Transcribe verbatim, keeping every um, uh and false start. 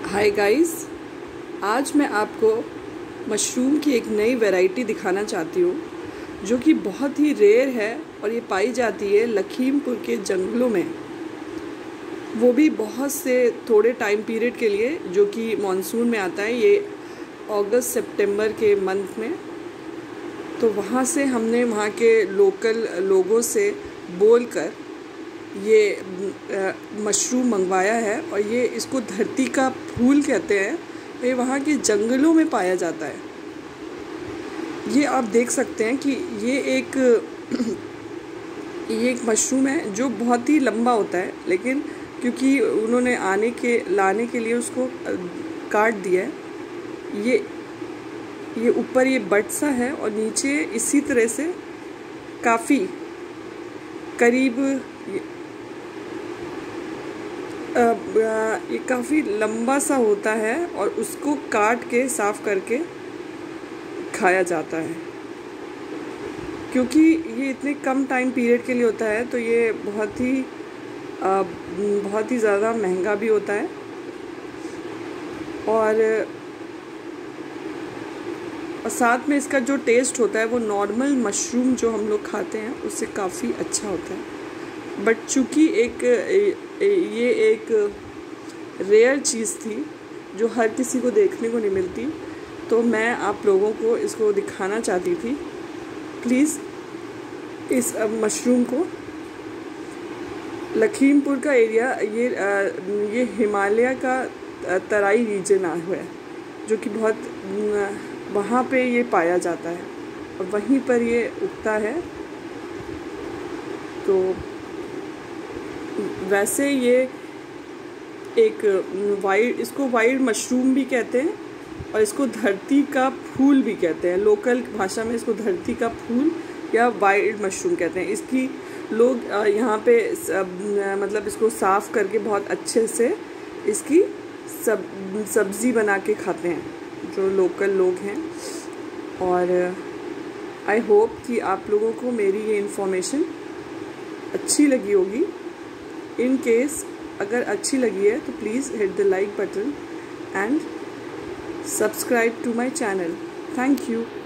Hi guys, आज मैं आपको मशरूम की एक नई वैरायटी दिखाना चाहती हूँ जो कि बहुत ही रेयर है और ये पाई जाती है लखीमपुर के जंगलों में, वो भी बहुत से थोड़े टाइम पीरियड के लिए, जो कि मॉनसून में आता है, ये अगस्त सितंबर के मंथ में। तो वहाँ से हमने वहाँ के लोकल लोगों से बोलकर ये मशरूम मंगवाया है और ये इसको धरती का फूल कहते हैं। ये वहाँ के जंगलों में पाया जाता है। ये आप देख सकते हैं कि ये एक ये एक मशरूम है जो बहुत ही लंबा होता है, लेकिन क्योंकि उन्होंने आने के लाने के लिए उसको काट दिया है। ये ये ऊपर ये बट सा है और नीचे इसी तरह से काफ़ी करीब ये, ये काफ़ी लंबा सा होता है और उसको काट के साफ़ करके खाया जाता है। क्योंकि ये इतने कम टाइम पीरियड के लिए होता है तो ये बहुत ही आ, बहुत ही ज़्यादा महंगा भी होता है और, और साथ में इसका जो टेस्ट होता है वो नॉर्मल मशरूम जो हम लोग खाते हैं उससे काफ़ी अच्छा होता है। बट चूँकि एक ये एक रेयर चीज़ थी जो हर किसी को देखने को नहीं मिलती, तो मैं आप लोगों को इसको दिखाना चाहती थी। प्लीज़ इस मशरूम को, लखीमपुर का एरिया ये ये हिमालय का तराई रीजन है जो कि बहुत वहाँ पे ये पाया जाता है और वहीं पर ये उगता है। तो वैसे ये एक वाइल्ड इसको वाइल्ड मशरूम भी कहते हैं और इसको धरती का फूल भी कहते हैं। लोकल भाषा में इसको धरती का फूल या वाइल्ड मशरूम कहते हैं। इसकी लोग यहाँ पे सब, मतलब इसको साफ़ करके बहुत अच्छे से इसकी सब सब्ज़ी बना के खाते हैं जो लोकल लोग हैं। और आई होप कि आप लोगों को मेरी ये इन्फॉर्मेशन अच्छी लगी होगी। इन केस अगर अच्छी लगी है तो please hit the like button and subscribe to my channel. Thank you.